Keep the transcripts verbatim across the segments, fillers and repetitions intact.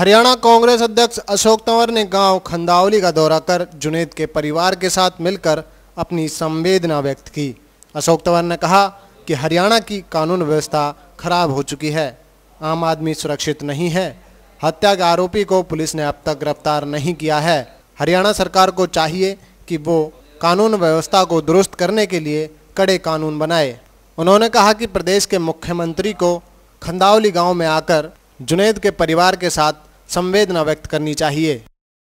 हरियाणा कांग्रेस अध्यक्ष अशोक तंवर ने गांव खंदावली का दौरा कर जुनैद के परिवार के साथ मिलकर अपनी संवेदना व्यक्त की। अशोक तंवर ने कहा कि हरियाणा की कानून व्यवस्था खराब हो चुकी है, आम आदमी सुरक्षित नहीं है। हत्या के आरोपी को पुलिस ने अब तक गिरफ्तार नहीं किया है। हरियाणा सरकार को चाहिए कि वो कानून व्यवस्था को दुरुस्त करने के लिए कड़े कानून बनाए। उन्होंने कहा कि प्रदेश के मुख्यमंत्री को खंदावली गांव में आकर जुनैद के परिवार के साथ संवेदना व्यक्त करनी चाहिए।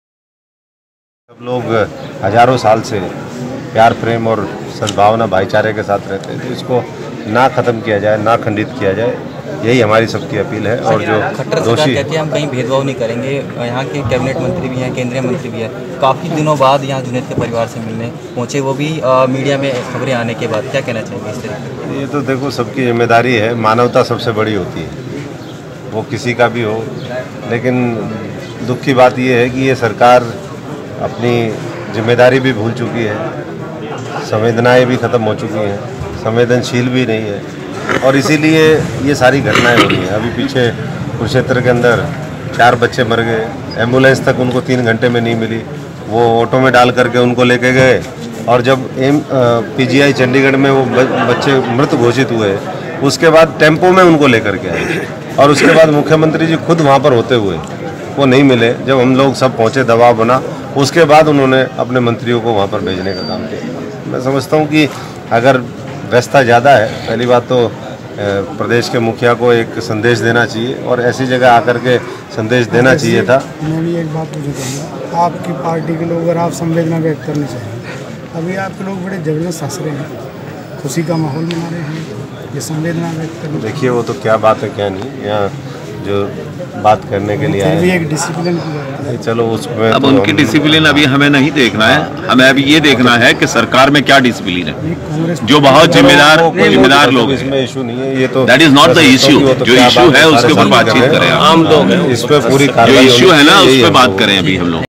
सब लोग हजारों साल से प्यार प्रेम और सद्भावना भाईचारे के साथ रहते हैं, तो इसको ना ख़त्म किया जाए, ना खंडित किया जाए, यही हमारी सबकी अपील है। और जो दोषी कहती है हम कहीं भेदभाव नहीं करेंगे। यहाँ के कैबिनेट मंत्री भी हैं, केंद्रीय मंत्री भी हैं, काफ़ी दिनों बाद यहाँ जुनैद के परिवार से मिलने पहुँचे, वो भी आ, मीडिया में खबरें आने के बाद, क्या कहना चाहेंगे इस तरीके? ये तो देखो सबकी जिम्मेदारी है, मानवता सबसे बड़ी होती है, वो किसी का भी हो। लेकिन दुख की बात ये है कि ये सरकार अपनी जिम्मेदारी भी भूल चुकी है, संवेदनाएं भी ख़त्म हो चुकी हैं, संवेदनशील भी नहीं है, और इसीलिए ये सारी घटनाएं हो रही हैं। अभी पीछे कुरुक्षेत्र के अंदर चार बच्चे मर गए, एम्बुलेंस तक उनको तीन घंटे में नहीं मिली, वो ऑटो में डाल करके उनको लेके गए, और जब एम पीजीआई चंडीगढ़ में वो बच्चे मृत घोषित हुए, उसके बाद टेम्पो में उनको लेकर के आए, और उसके बाद मुख्यमंत्री जी खुद वहाँ पर होते हुए वो नहीं मिले। जब हम लोग सब पहुँचे, दबाव बना, उसके बाद उन्होंने अपने मंत्रियों को वहाँ पर भेजने का काम किया। मैं समझता हूँ कि अगर व्यवस्था ज़्यादा है, पहली बात तो प्रदेश के मुखिया को एक संदेश देना चाहिए, और ऐसी जगह आकर के संदेश देना चाहिए था। मैं भी एक बात पूछना चाहूँगा, आपकी पार्टी के लोग, अगर आप संवेदना व्यक्त करनी चाहिए, अभी आपके लोग बड़े झगड़े में फंस रहे हैं, खुशी का माहौल बना रहे हैं, ये संवेदना व्यक्त करनी। देखिए वो तो क्या बात है क्या नहीं, यहाँ जो बात करने के लिए आए, एक डिसिप्लिन की बात है। चलो उसमें अब तो उनकी डिसिप्लिन अभी हमें नहीं देखना है, हमें अभी ये देखना है कि सरकार में क्या डिसिप्लिन है, जो बहुत जिम्मेदार जिम्मेदार लोग इसमें इशू नहीं है। ये तो that is not the issue, जो इश्यू है उसके ऊपर बातचीत करें, आम लोग इस पे पूरी जो इश्यू है ना उस पर बात करें अभी हम लोग।